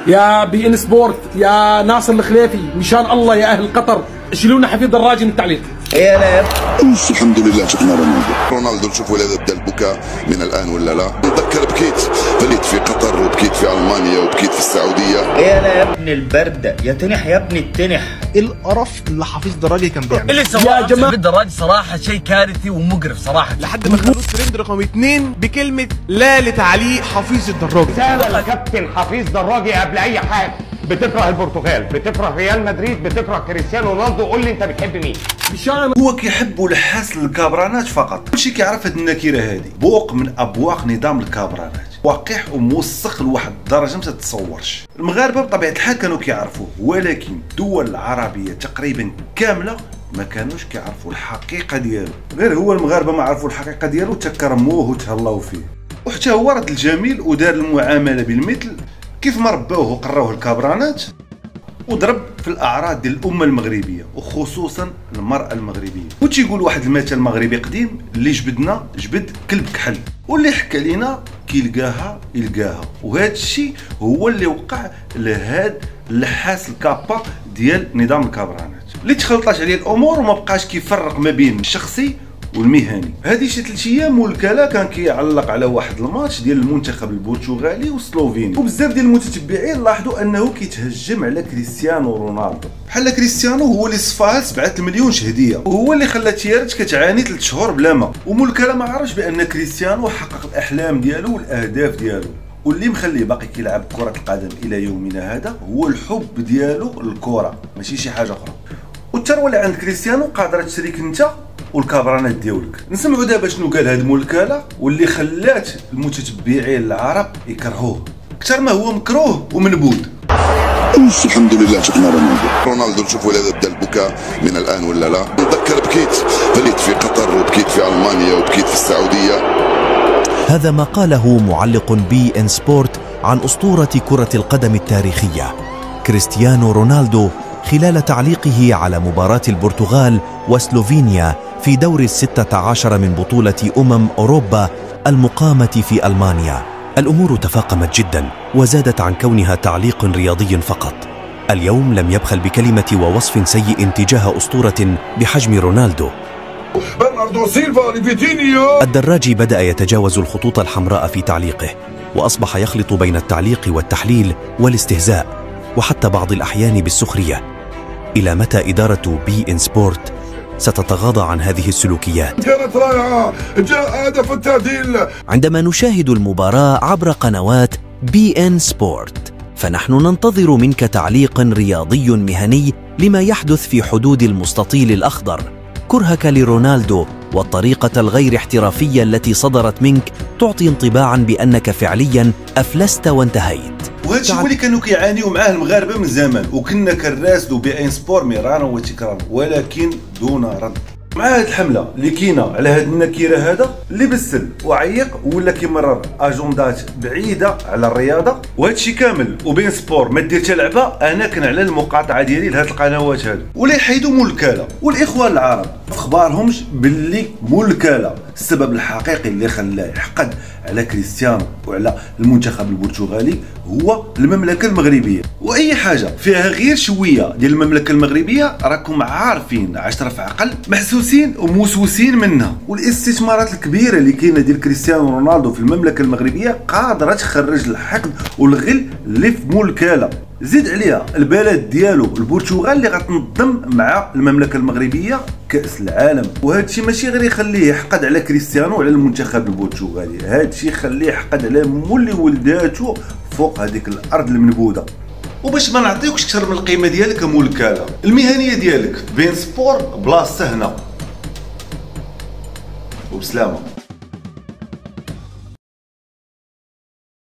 يا بي ان سبورت، يا ناصر الخليفي، مشان الله يا اهل قطر شيلونا حفيظ دراجي من التعليق. يا لا الحمد لله شفنا رونالدو نشوفوا هذا بدا البكاء من الان ولا لا. نتذكر بكيت في قطر وبكيت في المانيا وبكيت في السعوديه. يا لا يا ابن البرده يا تنح يا ابن التنح. ايه القرف اللي حفيظ دراجي كان بيعمل اللي سواه يا جماعه الدراجي صراحه شيء كارثي ومقرف صراحه، لحد ما خلوه الترند رقم 2 بكلمه لا لتعليق حفيظ الدراجي. رسالة لكابتن حفيظ دراجي قبل اي حاجه، بتكره البرتغال، بتكره ريال مدريد، بتكره كريستيانو رونالدو، قول لي انت بتحب مين؟ مشان هو كيحب لحاس الكابرانات فقط. كلشي كيعرف هاد النكره هادي بوق من ابواق نظام الكابرانات، وقح وموسخ لواحد الدرجه ما تتصورش. المغاربه بطبيعه الحال كانوا كيعرفوه، ولكن الدول العربيه تقريبا كامله ما كانوش كيعرفوا الحقيقه ديالو. غير هو المغاربه ما عرفوا الحقيقه ديالو تكرموه وتهلاو فيه، وحتى هو رد الجميل ودار المعامله بالمثل كيف ما ربوه وقراوه الكابرانات، وضرب في الاعراض ديال الامه المغربيه وخصوصا المراه المغربيه. وتيقول واحد المثل مغربي قديم: اللي جبدنا جبد كلب كحل، واللي حكى لينا كيلقاها يلقاها. وهذا الشيء هو اللي وقع لهاد اللحاس الكابا ديال نظام الكابرانات، اللي تخلطات عليه الامور وما بقاش كيفرق ما بين الشخصي والمهني. هذه شي 3 ايام والكالا كان كيعلق على واحد الماتش ديال المنتخب البرتغالي والسلوفيني، وبزاف ديال المتتبعين لاحظوا انه كيتهجم على كريستيانو رونالدو، بحال كريستيانو هو اللي صفاها 7 مليون شهديه، وهو اللي خلى تيارت كتعاني 3 شهور بلا ما. ومولكالا ما عرفش بان كريستيانو حقق الاحلام ديالو والاهداف ديالو، واللي مخليه باقي كيلعب كره القدم الى يومنا هذا هو الحب ديالو للكره، ماشي شي حاجه اخرى. والثروه اللي عند كريستيانو قادره تشريك انت والكابرانات ديالك. نسمعوا دابا شنو قال هاد مولكالا واللي خلات المتتبعين العرب يكرهوه اكثر ما هو مكروه ومنبوذ. الحمد لله شفنا رونالدو نشوفوا هذا بدا البكاء من الان ولا لا. نتذكر بكيت في قطر وبكيت في المانيا وبكيت في السعوديه. هذا ما قاله معلق بي ان سبورت عن اسطوره كره القدم التاريخيه كريستيانو رونالدو خلال تعليقه على مباراة البرتغال وسلوفينيا في دور 16 من بطولة أوروبا المقامة في ألمانيا. الأمور تفاقمت جدا وزادت عن كونها تعليق رياضي فقط. اليوم لم يبخل بكلمة ووصف سيء تجاه أسطورة بحجم رونالدو. الدراجي بدأ يتجاوز الخطوط الحمراء في تعليقه، وأصبح يخلط بين التعليق والتحليل والاستهزاء وحتى بعض الأحيان بالسخرية. إلى متى إدارة بي إن سبورت ستتغاضى عن هذه السلوكيات؟ كانت رائعة، جاء هدف التعديل. عندما نشاهد المباراة عبر قنوات بي إن سبورت فنحن ننتظر منك تعليق رياضي مهني لما يحدث في حدود المستطيل الأخضر. كرهك لرونالدو والطريقة الغير احترافية التي صدرت منك تعطي انطباعا بأنك فعليا أفلست وانتهيت. وهذا الشيء اللي كانوا كيعانيوا معاه المغاربه من زمان، وكنا كنراسلوا بي ان سبور مرارا وتكرارا ولكن دون رد. مع هذه الحمله اللي كاينه على هذه النكره هذا اللي بسل وعيق ولا كيمرر اجندات بعيده على الرياضه، وهذا الشيء كامل وبين سبور ما دير حتى لعبه. انا كنعلن المقاطعه ديالي لهذه القنوات هذو، ولا يحيدوا مولكالا. والاخوان العرب في اخبارهمش باللي مولكالا السبب الحقيقي اللي خلاه يحقد على كريستيانو وعلى المنتخب البرتغالي هو المملكه المغربيه. واي حاجه فيها غير شويه ديال المملكه المغربيه راكم عارفين 10 في عقل محسوسين وموسوسين منها. والاستثمارات الكبيره اللي كاينه ديال كريستيانو رونالدو في المملكه المغربيه قادره تخرج الحقد والغل اللي في مولكالا. زيد عليها البلد ديالو البرتغال اللي غتنظم مع المملكه المغربيه كاس العالم، وهذا الشيء ماشي غير يخليه يحقد على كريستيانو وعلى المنتخب البرتغالي، هذا الشيء يخليه يحقد على مولي ولداتو فوق هذيك الارض المنبوذه. وباش ما نعطيوكش اكثر من القيمه ديالك مولكالا، المهنيه ديالك بين سبور بلاصه هنا وبسلامه.